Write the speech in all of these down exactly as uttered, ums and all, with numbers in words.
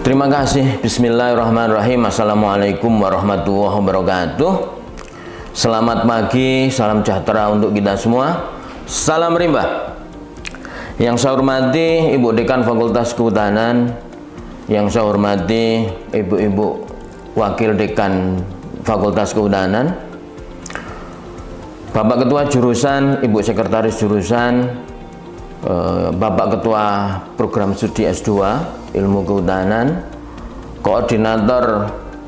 Terima kasih. Bismillahirrahmanirrahim. Assalamualaikum warahmatullahi wabarakatuh. Selamat pagi, salam sejahtera untuk kita semua. Salam rimba. Yang saya hormati Ibu Dekan Fakultas Kehutanan, yang saya hormati Ibu-ibu Wakil Dekan Fakultas Kehutanan, Bapak Ketua Jurusan, Ibu Sekretaris Jurusan, Bapak Ketua Program Studi S dua Ilmu Kehutanan, Koordinator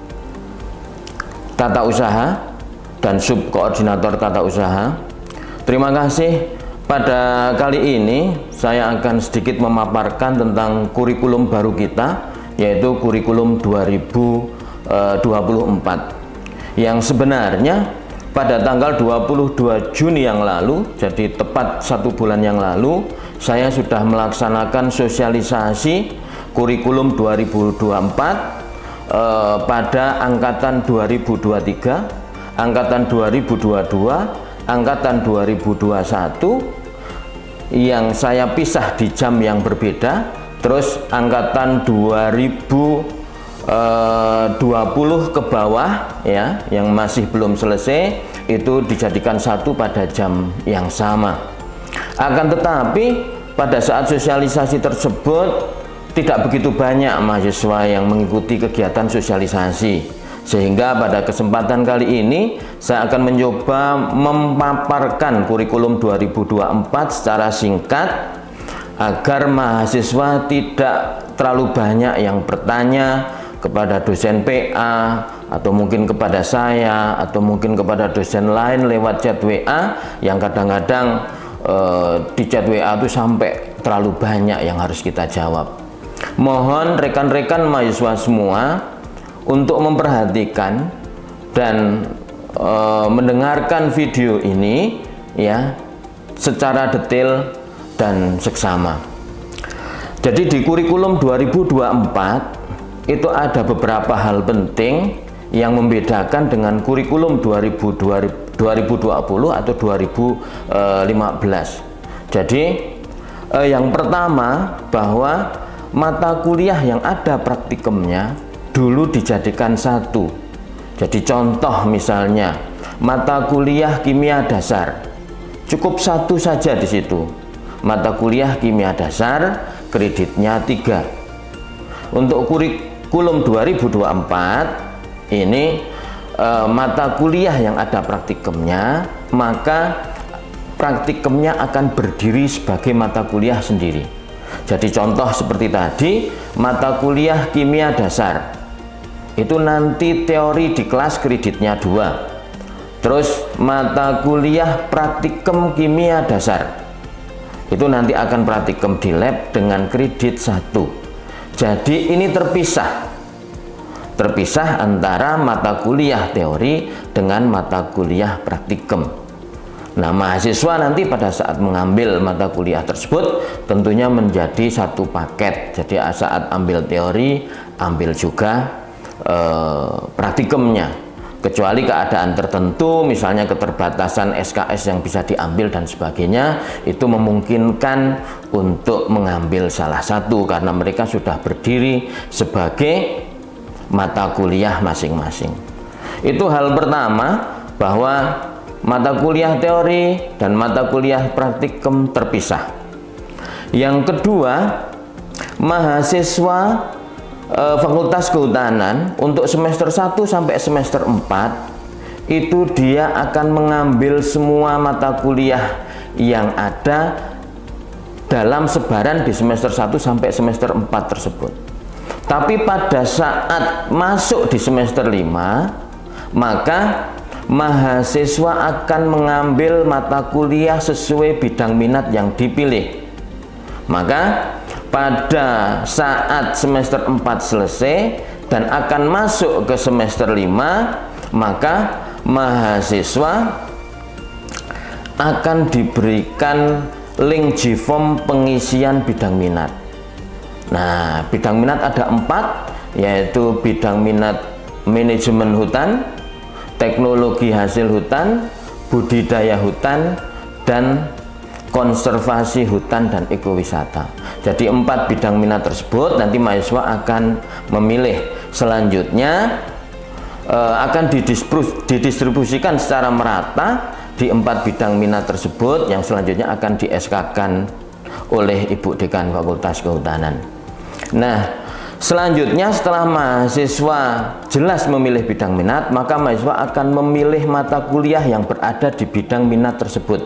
Tata Usaha dan Subkoordinator Tata Usaha. Terima kasih. Pada kali ini saya akan sedikit memaparkan tentang kurikulum baru kita, yaitu kurikulum dua ribu dua puluh empat, yang sebenarnya pada tanggal dua puluh dua Juni yang lalu, jadi tepat satu bulan yang lalu, saya sudah melaksanakan sosialisasi kurikulum dua ribu dua puluh empat eh, pada angkatan dua ribu dua puluh tiga, angkatan dua ribu dua puluh dua, angkatan dua ribu dua puluh satu, yang saya pisah di jam yang berbeda. Terus angkatan dua ribu dua puluh ke bawah ya, yang masih belum selesai, itu dijadikan satu pada jam yang sama. Akan tetapi pada saat sosialisasi tersebut tidak begitu banyak mahasiswa yang mengikuti kegiatan sosialisasi, sehingga pada kesempatan kali ini saya akan mencoba memaparkan kurikulum dua ribu dua puluh empat secara singkat agar mahasiswa tidak terlalu banyak yang bertanya kepada dosen P A, atau mungkin kepada saya, atau mungkin kepada dosen lain lewat chat W A, yang kadang-kadang eh, di chat W A itu sampai terlalu banyak yang harus kita jawab. Mohon rekan-rekan mahasiswa semua untuk memperhatikan dan e, mendengarkan video ini ya secara detail dan seksama. Jadi di kurikulum dua ribu dua puluh empat itu ada beberapa hal penting yang membedakan dengan kurikulum dua ribu dua puluh atau dua ribu lima belas. Jadi e, yang pertama, bahwa mata kuliah yang ada praktikumnya dulu dijadikan satu. Jadi contoh misalnya mata kuliah kimia dasar, cukup satu saja di situ. Mata kuliah kimia dasar kreditnya tiga. Untuk kurikulum dua ribu dua puluh empat ini e, mata kuliah yang ada praktikumnya, maka praktikumnya akan berdiri sebagai mata kuliah sendiri. Jadi contoh seperti tadi, mata kuliah kimia dasar itu nanti teori di kelas kreditnya dua. Terus mata kuliah praktikum kimia dasar itu nanti akan praktikum di lab dengan kredit satu. Jadi ini terpisah. Terpisah antara mata kuliah teori dengan mata kuliah praktikum. Nah, mahasiswa nanti pada saat mengambil mata kuliah tersebut tentunya menjadi satu paket. Jadi saat ambil teori, ambil juga eh, praktikumnya. Kecuali keadaan tertentu, misalnya keterbatasan S K S yang bisa diambil dan sebagainya, itu memungkinkan untuk mengambil salah satu karena mereka sudah berdiri sebagai mata kuliah masing-masing. Itu hal pertama, bahwa mata kuliah teori dan mata kuliah praktikum terpisah. Yang kedua, mahasiswa e, Fakultas Kehutanan untuk semester satu sampai semester empat itu dia akan mengambil semua mata kuliah yang ada dalam sebaran di semester satu sampai semester empat tersebut. Tapi pada saat masuk di semester lima, maka mahasiswa akan mengambil mata kuliah sesuai bidang minat yang dipilih. Maka pada saat semester empat selesai dan akan masuk ke semester lima, maka mahasiswa akan diberikan link J-form pengisian bidang minat. Nah, bidang minat ada empat, yaitu bidang minat manajemen hutan, teknologi hasil hutan, budidaya hutan, dan konservasi hutan dan ekowisata. Jadi empat bidang minat tersebut nanti mahasiswa akan memilih. Selanjutnya eh, akan didistribusikan secara merata di empat bidang minat tersebut, yang selanjutnya akan di S K-kan oleh Ibu Dekan Fakultas Kehutanan. Nah, selanjutnya setelah mahasiswa jelas memilih bidang minat, maka mahasiswa akan memilih mata kuliah yang berada di bidang minat tersebut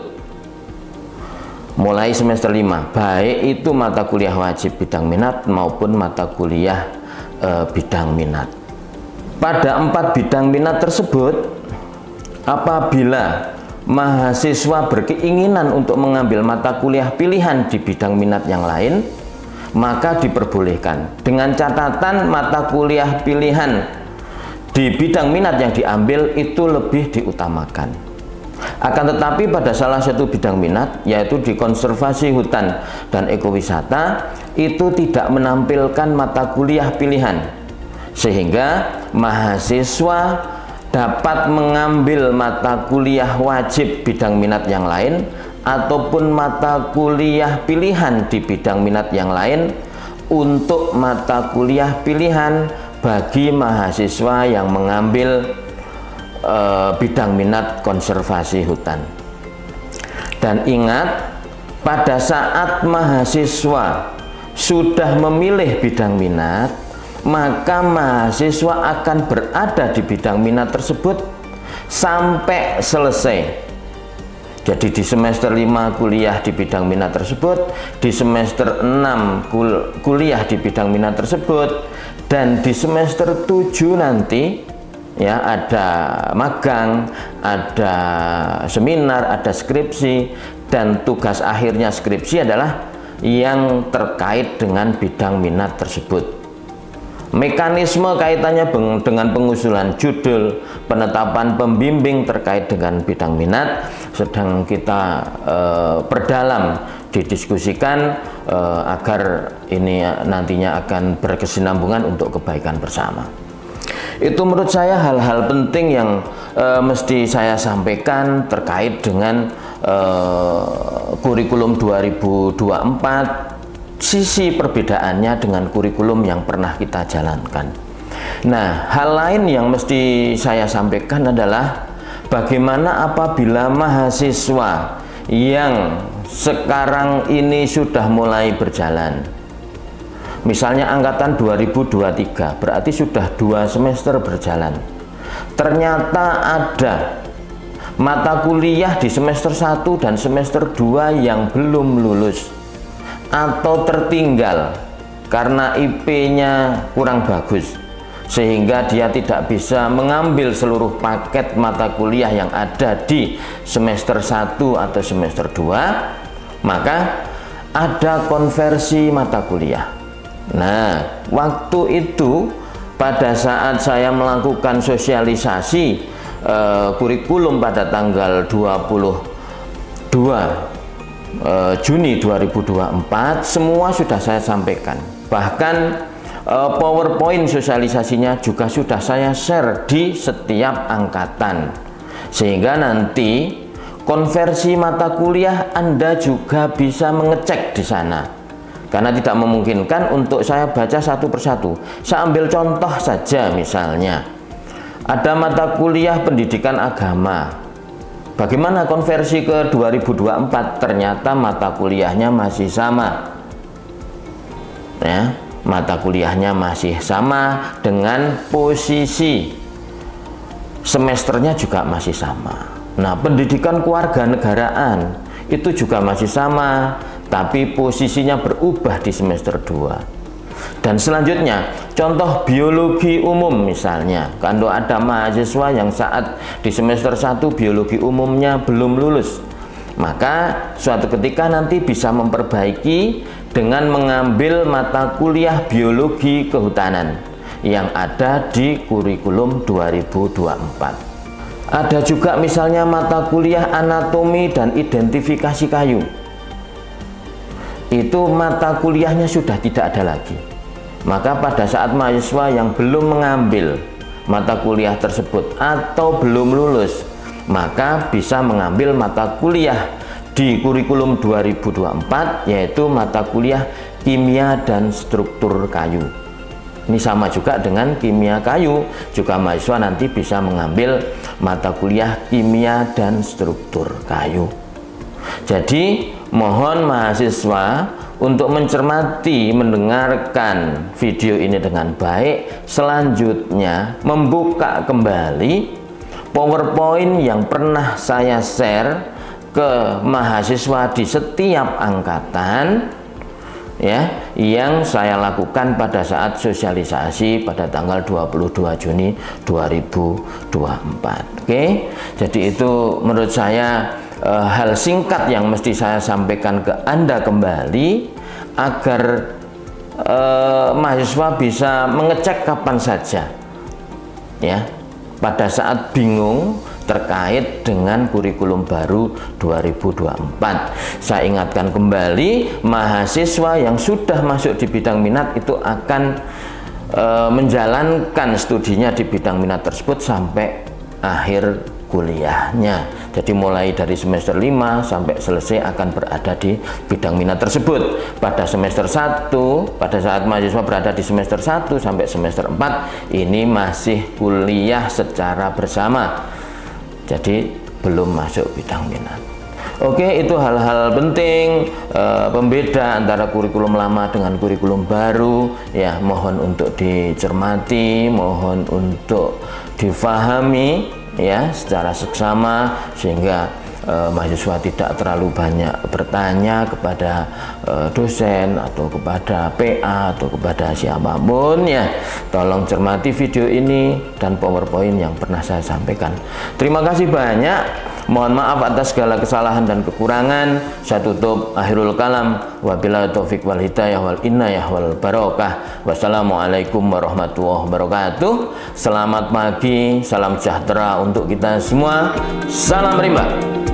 mulai semester lima, baik itu mata kuliah wajib bidang minat maupun mata kuliah e, bidang minat. Pada empat bidang minat tersebut, apabila mahasiswa berkeinginan untuk mengambil mata kuliah pilihan di bidang minat yang lain, maka diperbolehkan, dengan catatan mata kuliah pilihan di bidang minat yang diambil itu lebih diutamakan. Akan tetapi pada salah satu bidang minat, yaitu di konservasi hutan dan ekowisata, itu tidak menampilkan mata kuliah pilihan, sehingga mahasiswa dapat mengambil mata kuliah wajib bidang minat yang lain ataupun mata kuliah pilihan di bidang minat yang lain untuk mata kuliah pilihan bagi mahasiswa yang mengambil e, bidang minat konservasi hutan. Dan ingat, pada saat mahasiswa sudah memilih bidang minat, maka mahasiswa akan berada di bidang minat tersebut sampai selesai. Jadi di semester lima kuliah di bidang minat tersebut, di semester enam kul kuliah di bidang minat tersebut, dan di semester tujuh nanti ya ada magang, ada seminar, ada skripsi, dan tugas akhirnya skripsi adalah yang terkait dengan bidang minat tersebut. Mekanisme kaitannya dengan pengusulan judul, penetapan pembimbing terkait dengan bidang minat sedang kita eh, perdalam, didiskusikan eh, agar ini nantinya akan berkesinambungan untuk kebaikan bersama. Itu menurut saya hal-hal penting yang eh, mesti saya sampaikan terkait dengan eh, kurikulum dua ribu dua puluh empat, sisi perbedaannya dengan kurikulum yang pernah kita jalankan. Nah, hal lain yang mesti saya sampaikan adalah bagaimana apabila mahasiswa yang sekarang ini sudah mulai berjalan, misalnya angkatan dua ribu dua puluh tiga, berarti sudah dua semester berjalan, ternyata ada mata kuliah di semester satu dan semester dua yang belum lulus atau tertinggal karena I P-nya kurang bagus, sehingga dia tidak bisa mengambil seluruh paket mata kuliah yang ada di semester satu atau semester dua, maka ada konversi mata kuliah. Nah, waktu itu pada saat saya melakukan sosialisasi eh, kurikulum pada tanggal dua puluh dua Juni dua ribu dua puluh empat, semua sudah saya sampaikan. Bahkan eh, PowerPoint sosialisasinya juga sudah saya share di setiap angkatan, sehingga nanti konversi mata kuliah Anda juga bisa mengecek di sana, karena tidak memungkinkan untuk saya baca satu persatu. Saya ambil contoh saja, misalnya ada mata kuliah pendidikan agama. Bagaimana konversi ke dua ribu dua puluh empat? Ternyata mata kuliahnya masih sama, ya, mata kuliahnya masih sama dengan posisi semesternya juga masih sama. Nah, pendidikan kewarganegaraan itu juga masih sama, tapi posisinya berubah di semester dua. Dan selanjutnya, contoh biologi umum misalnya, kalau ada mahasiswa yang saat di semester satu biologi umumnya belum lulus, maka suatu ketika nanti bisa memperbaiki dengan mengambil mata kuliah biologi kehutanan yang ada di kurikulum dua ribu dua puluh empat. Ada juga misalnya mata kuliah anatomi dan identifikasi kayu. Itu mata kuliahnya sudah tidak ada lagi. Maka pada saat mahasiswa yang belum mengambil mata kuliah tersebut atau belum lulus, maka bisa mengambil mata kuliah di kurikulum dua ribu dua puluh empat, yaitu mata kuliah kimia dan struktur kayu. Ini sama juga dengan kimia kayu, juga mahasiswa nanti bisa mengambil mata kuliah kimia dan struktur kayu. Jadi mohon mahasiswa untuk mencermati, mendengarkan video ini dengan baik, selanjutnya membuka kembali PowerPoint yang pernah saya share ke mahasiswa di setiap angkatan, ya, yang saya lakukan pada saat sosialisasi pada tanggal dua puluh dua Juni dua ribu dua puluh empat. Oke, jadi itu menurut saya e, hal singkat yang mesti saya sampaikan ke Anda kembali agar e, mahasiswa bisa mengecek kapan saja, ya, pada saat bingung terkait dengan kurikulum baru dua ribu dua puluh empat. Saya ingatkan kembali, mahasiswa yang sudah masuk di bidang minat itu akan e, menjalankan studinya di bidang minat tersebut sampai akhir kuliahnya. Jadi mulai dari semester lima sampai selesai akan berada di bidang minat tersebut. Pada semester satu, pada saat mahasiswa berada di semester satu sampai semester empat, ini masih kuliah secara bersama. Jadi belum masuk bidang minat. Oke, itu hal-hal penting e, pembeda antara kurikulum lama dengan kurikulum baru, ya, mohon untuk dicermati, mohon untuk difahami, ya, secara seksama, sehingga e, mahasiswa tidak terlalu banyak bertanya kepada e, dosen atau kepada P A atau kepada siapapun, ya. Tolong cermati video ini dan PowerPoint yang pernah saya sampaikan. Terima kasih banyak. Mohon maaf atas segala kesalahan dan kekurangan. Saya tutup akhirul kalam. Wabillahi taufik wal hidayah wal inayah wal barokah. Wassalamualaikum warahmatullahi wabarakatuh. Selamat pagi, salam sejahtera untuk kita semua. Salam rimba.